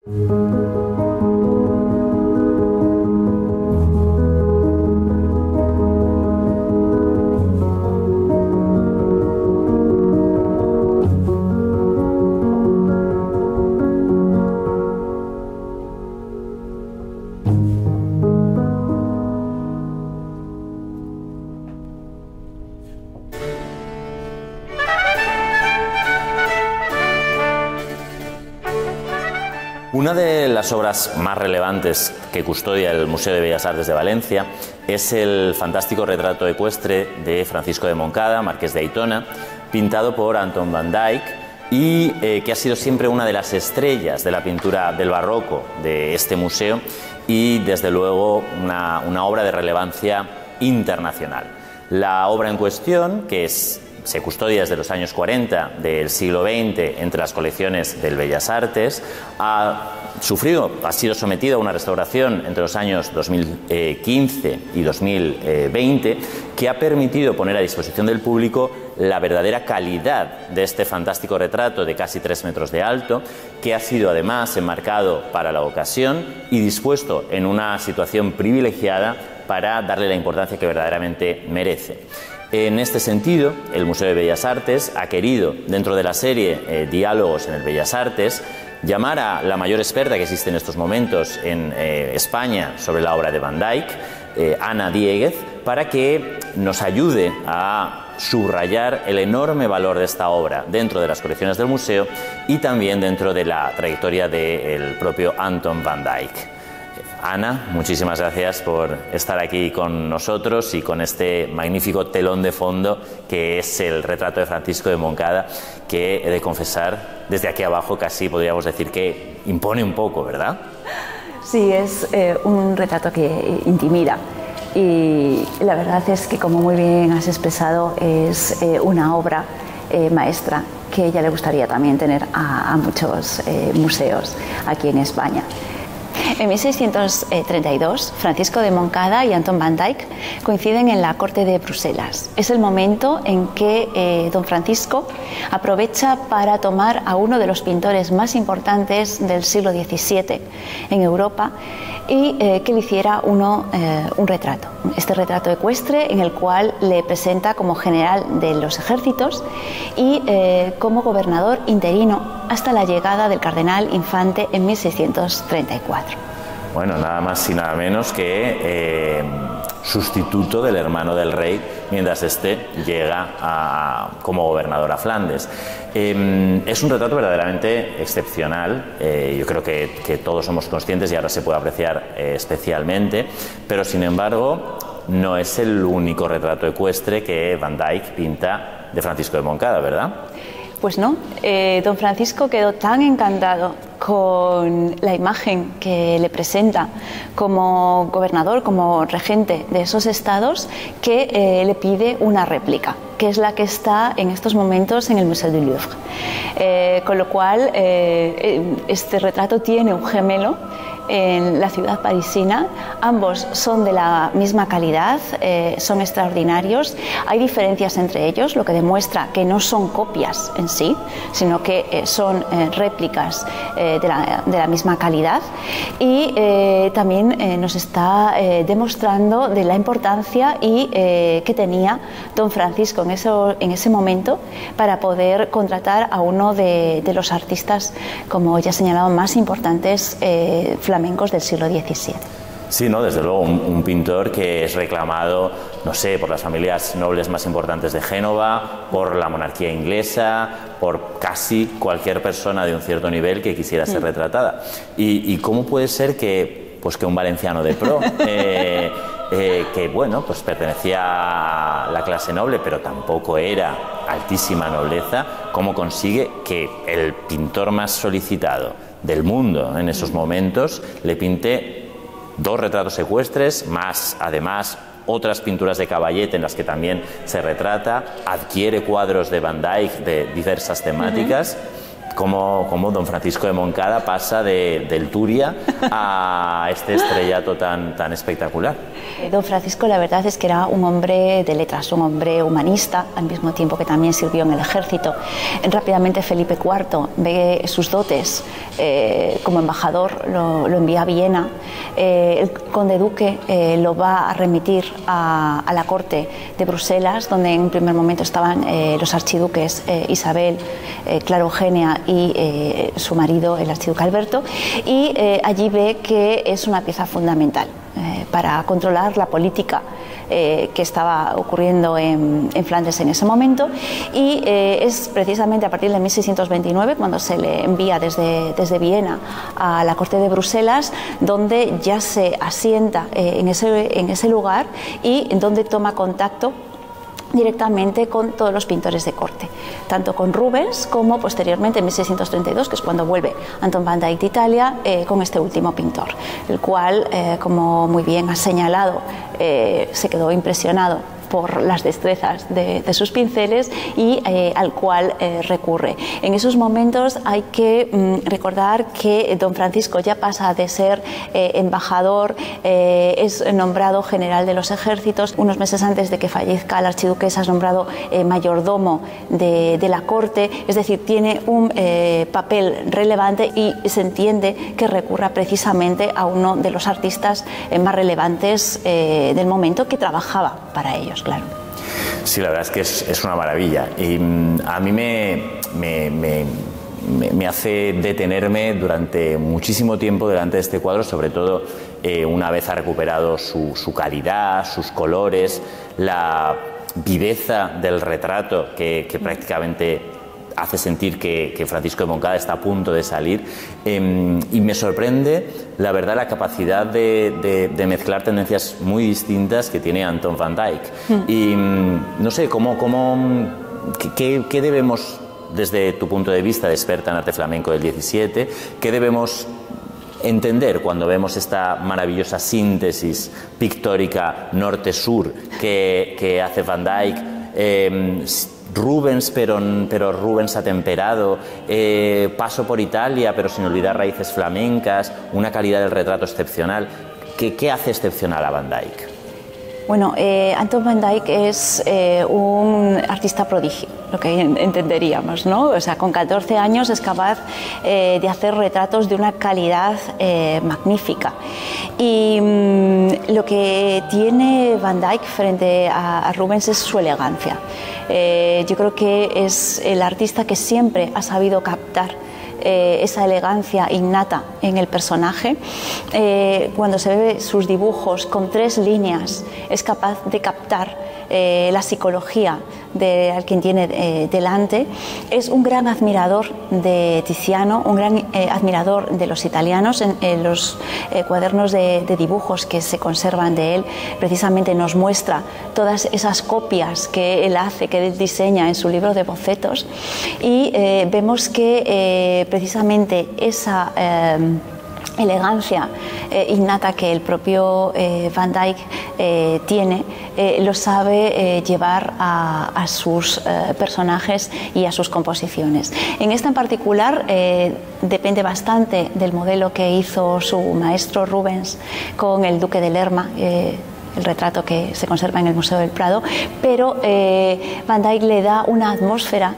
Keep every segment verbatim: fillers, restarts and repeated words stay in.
Una de las obras más relevantes que custodia el Museo de Bellas Artes de Valencia es el fantástico retrato ecuestre de Francisco de Moncada, marqués de Aitona, pintado por Anton van Dyck y eh, que ha sido siempre una de las estrellas de la pintura del barroco de este museo y desde luego una, una obra de relevancia internacional. La obra en cuestión, que es se custodia desde los años cuarenta del siglo veinte entre las colecciones del Bellas Artes, ha sufrido, ha sido sometido a una restauración entre los años dos mil quince y dos mil veinte que ha permitido poner a disposición del público la verdadera calidad de este fantástico retrato de casi tres metros de alto, que ha sido además enmarcado para la ocasión y dispuesto en una situación privilegiada para darle la importancia que verdaderamente merece. En este sentido, el Museo de Bellas Artes ha querido, dentro de la serie eh, Diálogos en el Bellas Artes, llamar a la mayor experta que existe en estos momentos en eh, España sobre la obra de Van Dyck, eh, Ana Dieguez, para que nos ayude a subrayar el enorme valor de esta obra dentro de las colecciones del museo y también dentro de la trayectoria del propio Anton van Dyck. Ana, muchísimas gracias por estar aquí con nosotros y con este magnífico telón de fondo que es el retrato de Francisco de Moncada, que he de confesar, desde aquí abajo casi podríamos decir que impone un poco, ¿verdad? Sí, es eh, un retrato que intimida y la verdad es que, como muy bien has expresado, es eh, una obra eh, maestra que a ella le gustaría también tener a, a muchos eh, museos aquí en España. En mil seiscientos treinta y dos, Francisco de Moncada y Anton van Dyck coinciden en la corte de Bruselas. Es el momento en que eh, don Francisco aprovecha para tomar a uno de los pintores más importantes del siglo diecisiete en Europa y eh, que le hiciera uno, eh, un retrato. Este retrato ecuestre en el cual le presenta como general de los ejércitos y eh, como gobernador interino hasta la llegada del cardenal Infante en mil seiscientos treinta y cuatro. Bueno, nada más y nada menos que eh, sustituto del hermano del rey mientras éste llega a, como gobernador a Flandes. Eh, es un retrato verdaderamente excepcional, eh, yo creo que, que todos somos conscientes y ahora se puede apreciar eh, especialmente, pero sin embargo no es el único retrato ecuestre que Van Dyck pinta de Francisco de Moncada, ¿verdad? Pues no, eh, don Francisco quedó tan encantado con la imagen que le presenta como gobernador, como regente de esos estados, que eh, le pide una réplica, que es la que está en estos momentos en el Museo du Louvre. Eh, con lo cual, eh, este retrato tiene un gemelo en la ciudad parisina. Ambos son de la misma calidad, eh, son extraordinarios. Hay diferencias entre ellos, lo que demuestra que no son copias en sí, sino que eh, son eh, réplicas eh, de, la, de la misma calidad. Y eh, también eh, nos está eh, demostrando de la importancia y, eh, que tenía don Francisco en ese, en ese momento para poder contratar a uno de, de los artistas, como ya he señalado, más importantes eh, flamencos del siglo diecisiete. Sí, no, desde luego, un, un pintor que es reclamado, no sé, por las familias nobles más importantes de Génova, por la monarquía inglesa, por casi cualquier persona de un cierto nivel que quisiera ser retratada. ¿Y, y cómo puede ser que, pues, que un valenciano de pro, eh, eh, que bueno, pues pertenecía a la clase noble, pero tampoco era altísima nobleza, cómo consigue que el pintor más solicitado del mundo en esos momentos le pinte dos retratos ecuestres, más además otras pinturas de Caballete en las que también se retrata, adquiere cuadros de Van Dyck de diversas temáticas? Uh-huh. cómo, cómo don Francisco de Moncada pasa de, del Turia a este estrellato tan, tan espectacular. Don Francisco, la verdad es que era un hombre de letras, un hombre humanista, al mismo tiempo que también sirvió en el ejército. Rápidamente Felipe cuarto ve sus dotes eh, como embajador, lo, lo envía a Viena. Eh, el conde duque eh, lo va a remitir a, a la corte de Bruselas, donde en un primer momento estaban eh, los archiduques eh, Isabel, eh, Clara Eugenia y eh, su marido, el archiduque Alberto, y eh, allí ve que es una pieza fundamental eh, para controlar la política eh, que estaba ocurriendo en, en Flandes en ese momento, y eh, es precisamente a partir de mil seiscientos veintinueve cuando se le envía desde, desde Viena a la corte de Bruselas, donde ya se asienta eh, en, ese, en ese lugar y donde toma contacto directamente con todos los pintores de corte, tanto con Rubens como posteriormente en mil seiscientos treinta y dos, que es cuando vuelve Anton van Dyck de Italia, eh, con este último pintor, el cual, eh, como muy bien ha señalado, eh, se quedó impresionado por las destrezas de, de sus pinceles y eh, al cual eh, recurre. En esos momentos hay que mm, recordar que don Francisco ya pasa de ser eh, embajador, eh, es nombrado general de los ejércitos. Unos meses antes de que fallezca la archiduquesa es nombrado eh, mayordomo de, de la corte, es decir, tiene un eh, papel relevante y se entiende que recurra precisamente a uno de los artistas eh, más relevantes eh, del momento, que trabajaba para ellos. Claro. Sí, la verdad es que es, es una maravilla y mm, a mí me, me, me, me hace detenerme durante muchísimo tiempo delante de este cuadro, sobre todo eh, una vez ha recuperado su, su calidad, sus colores, la viveza del retrato que, que prácticamente hace sentir que, que Francisco de Moncada está a punto de salir, eh, y me sorprende la verdad la capacidad de, de, de mezclar tendencias muy distintas que tiene Anton van Dyck. Mm. Y no sé, cómo, cómo, qué, qué debemos, desde tu punto de vista de experta en arte flamenco del diecisiete, qué debemos entender cuando vemos esta maravillosa síntesis pictórica norte-sur que, que hace Van Dyck, eh, Rubens, pero, pero Rubens atemperado, eh, paso por Italia, pero sin olvidar raíces flamencas, una calidad del retrato excepcional. ¿Qué, qué hace excepcional a Van Dyck? Bueno, eh, Anton van Dyck es eh, un artista prodigio, lo que entenderíamos, ¿no? O sea, con catorce años es capaz eh, de hacer retratos de una calidad eh, magnífica. Y mmm, lo que tiene Van Dyck frente a, a Rubens es su elegancia. Eh, yo creo que es el artista que siempre ha sabido captar Eh, esa elegancia innata en el personaje. Eh, cuando se ve sus dibujos con tres líneas es capaz de captar eh, la psicología de al quien tiene eh, delante. Es un gran admirador de Tiziano, un gran eh, admirador de los italianos. En, en los eh, cuadernos de, de dibujos que se conservan de él, precisamente nos muestra todas esas copias que él hace, que él diseña en su libro de bocetos, y eh, vemos que eh, precisamente esa eh, elegancia eh, innata que el propio eh, Van Dyck eh, tiene, eh, lo sabe eh, llevar a, a sus eh, personajes y a sus composiciones. En esta en particular eh, depende bastante del modelo que hizo su maestro Rubens con el Duque de Lerma, eh, el retrato que se conserva en el Museo del Prado, pero eh, Van Dyck le da una atmósfera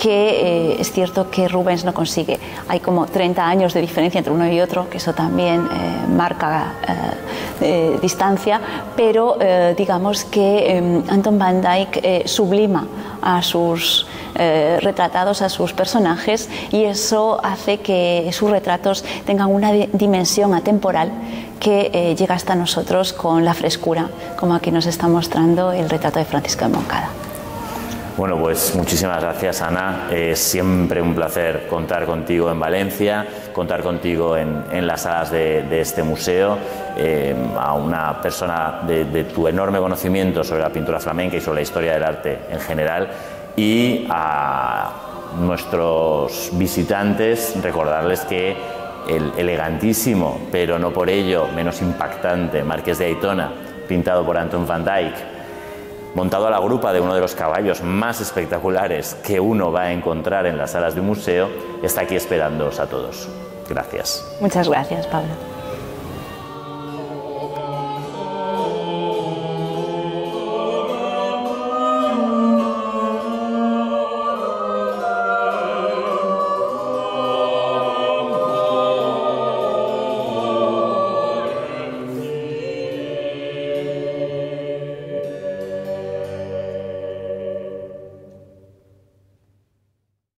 que eh, es cierto que Rubens no consigue. Hay como treinta años de diferencia entre uno y otro, que eso también eh, marca eh, eh, distancia, pero eh, digamos que eh, Anton van Dyck eh, sublima a sus eh, retratados, a sus personajes, y eso hace que sus retratos tengan una dimensión atemporal que eh, llega hasta nosotros con la frescura, como aquí nos está mostrando el retrato de Francisco de Moncada. Bueno, pues muchísimas gracias, Ana. Es siempre un placer contar contigo en Valencia, contar contigo en, en las salas de, de este museo. Eh, a una persona de, de tu enorme conocimiento sobre la pintura flamenca y sobre la historia del arte en general, y a nuestros visitantes recordarles que el elegantísimo, pero no por ello menos impactante, Marqués de Aitona, pintado por Anton van Dyck, montado a la grupa de uno de los caballos más espectaculares que uno va a encontrar en las salas de un museo, está aquí esperándoos a todos. Gracias. Muchas gracias, Pablo.